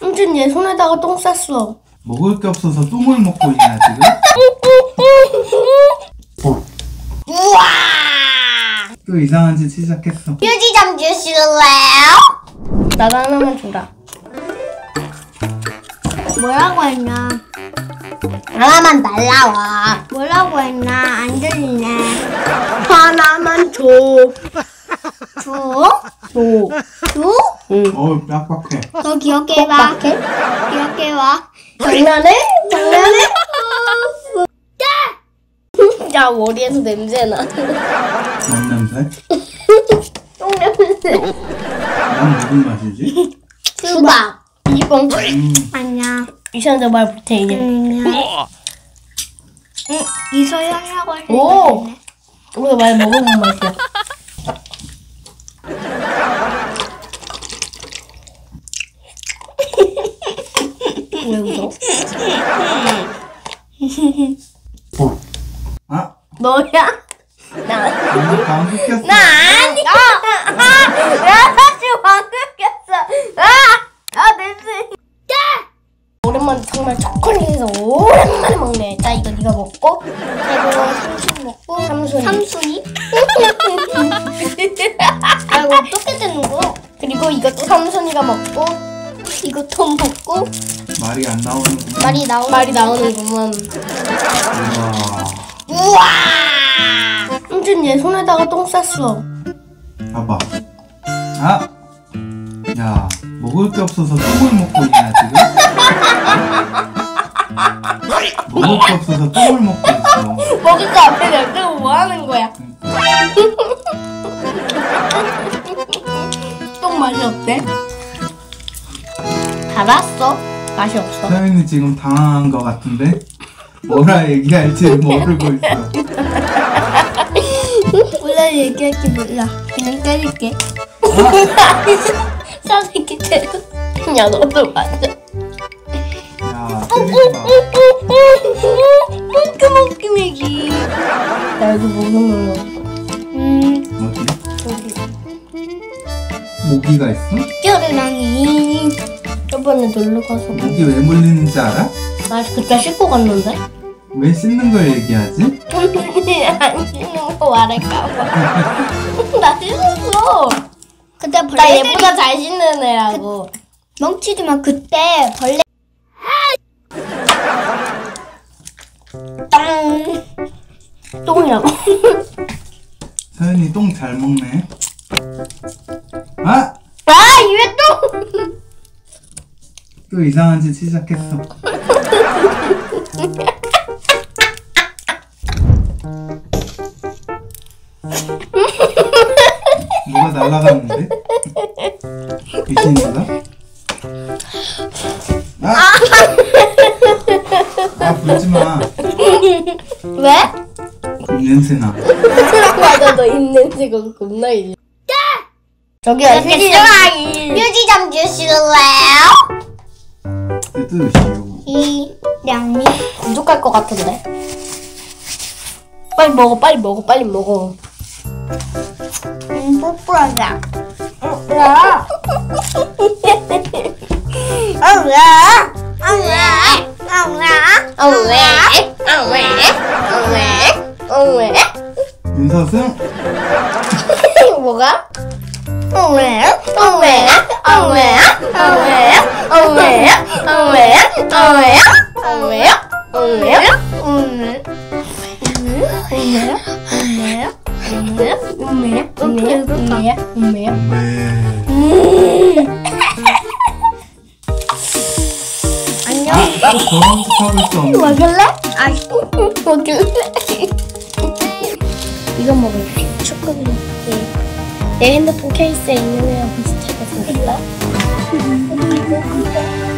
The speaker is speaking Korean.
삼촌 얘 손에다가 똥 쌌어. 먹을 게 없어서 똥을 먹고 있냐 지금? 우와! 또 이상한 짓 시작했어. 휴지 좀 주실래요? 나도 하나만 주라. 뭐라고 했나? 하나만 달라와. 뭐라고 했나? 안 들리네. 하나만 줘. 줘? 줘. 줘? 응. 어우 빡빡해. 너 기억해 봐. 기억해 봐. 장난해? 장난해? 야, 머리에서 냄새나. 뭔 냄새? 똥 냄새. 난 무슨 맛이지? 수박. 2번. 아니야. 이상하다 말 못해 이제. 이소연이라고 할 수 오! 있겠네. 우리가 많이 먹어본 맛이야. 왜 웃어? 아! 너야? 나. 방귀 꼈어. 나 아니야. 나 사실 방금 꼈어. 아 냄새. 오랜만에 정말 초콜릿에서 오랜만에 먹네. 자 이거 네가 먹고, 그리고 삼촌 먹고, 삼순이. 아, 이거 어떻게 되는 거야? 그리고 이것도 삼순이가 먹고, 이것도 먹고. 말이 안 나오는구나. 말이 나오는구만. 우와. 우와! 삼촌 얘 손에다가 똥 쌌어. 봐봐. 아! 야, 먹을 게 없어서 똥을 먹고 있냐 지금? 먹을 게 없어서 똥을 먹고 있어. 먹을 거 앞에 냅두고 뭐 하는 거야? 똥 맛이 어때? 달았어. 맛이 없어. 서연이 지금 당황한 것 같은데? 뭐라 얘기할지 모르고 있어. 몰라, 얘기할게 몰라. 그냥 때릴게. 사새끼 때려. 야 너도 맞아. 야, 때리지 마. 멍끄멍끄매기. 나 여기 목은 눌러. 어디? 모기가 있어? 쩌르랑이. 저번에 놀러 가서 모기 왜 물리는지 알아? 나 그때 씻고 갔는데? 왜 씻는 걸 얘기하지? 안 씻는 거 말할까봐. 나 씻었어. 그때 나 벌레들이 얘보다 잘 씻는 애라고. 멍치지만 그때 벌레 똥이라고. 서연이 똥 잘 먹네. 아! 입에 똥! 또 이상한 짓 시작했어. 뭐가 날아갔는데? 귀신인가? 아, 불지 마. 왜? 냄새나. 맞아, 너 입냄새가 겁나 이제. 저기요, 휴지 좀 주실래요? 뜯으시오. 이량이 부족할 것 같은데. 빨리 먹어, 빨리 먹어, 빨리 먹어. 뽀뽀하자. 야! 왜? 윤서승? 뭐가? 안녕. 또 저런 짓 하고 있어. 먹을래? 먹을래? 이거 먹을게. 초콜릿. 내 핸드폰 케이스에 있는 애랑 비슷하게 생겼다.